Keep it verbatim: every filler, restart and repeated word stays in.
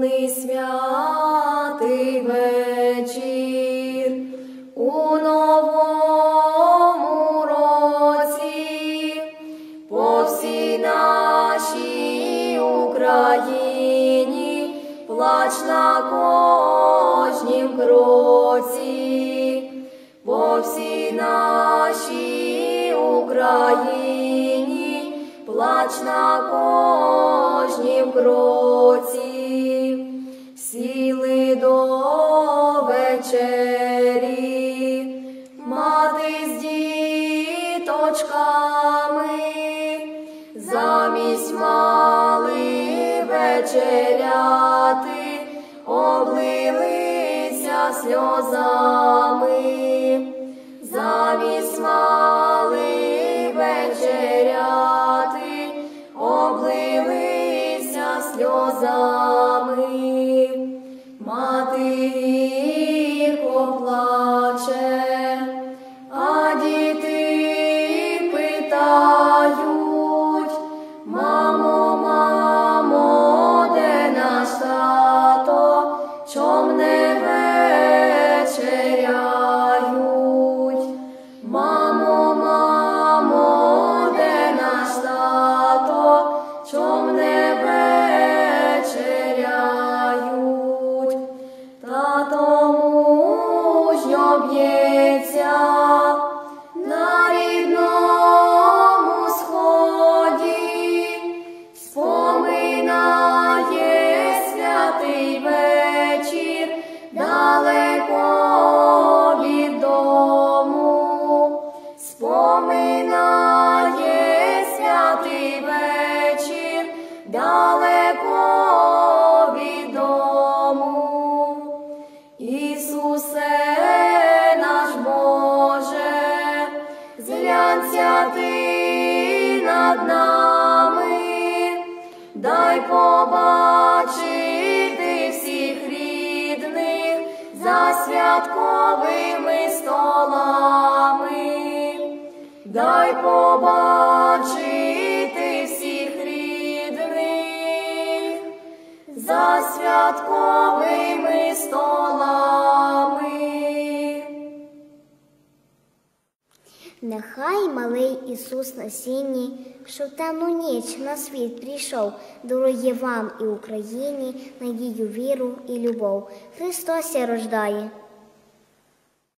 дивний святий вечір у новому році, по всій нашій Україні плач на кожнім кроці, по всій нашій Україні плач на кожнім кроці. Сіли до вечері мати з діточками, замість мали вечеряти, облилися сльозами, замість мали вечеряти, облилися сльозами. Мати гірко плаче, а діти питають: мамо, мамо, де наш тато, чом не вечеряють? Мамо, мамо, де наш тато, чом не вечеряють? Тато мужньо б'ється на рідному сході, споминає святий вечір далеко від дому, споминає святий вечір далеко від дому. Ісусе наш Боже, зглянься ти над нами, дай побачити всіх рідних за святковими столами, дай побачити всіх рідних за святковими столами. Нехай малий Ісус на сіні, що в темну ніч на світ прийшов, дарує вам і Україні надію, віру і любов. Христос ся рождає.